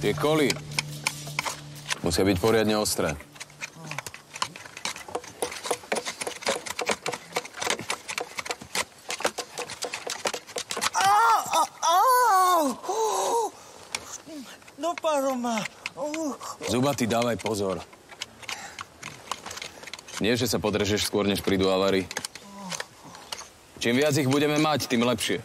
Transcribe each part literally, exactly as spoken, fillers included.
Tie koly musia byť poriadne ostré. Dopadlo ma. Zubatý, dávaj pozor. Nie, že sa podrežeš skôr, než prídu avary. Čím viac ich budeme mať, tým lepšie.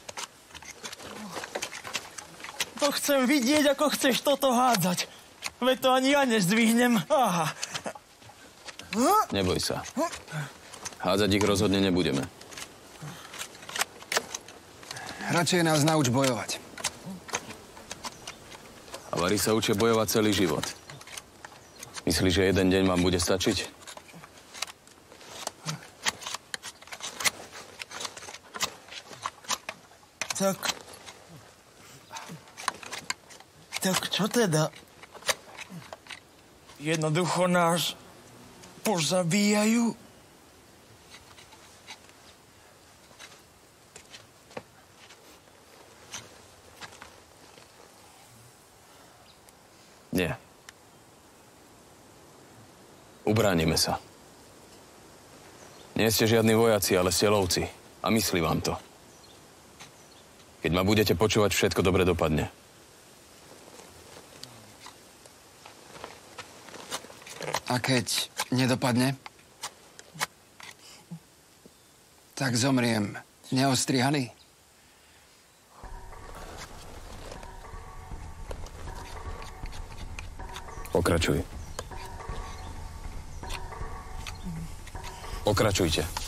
To chcem vidieť, ako chceš toto hádzať. Veď to ani ja nezdvihnem. Aha. Neboj sa. Hádzať ich rozhodne nebudeme. Radšej nás nauč bojovať. Avary sa učia bojovať celý život. Myslíš, že jeden deň vám bude stačiť? Tak... Tak čo teda? Jednoducho nás pozabíjajú? Nie. Ubránime sa. Nie ste žiadni vojaci, ale ste lovci. A myslí vám to. Keď ma budete počúvať, všetko dobre dopadne. A keď nedopadne, tak zomriem neostrihaný. Pokračuj. Pokračujte.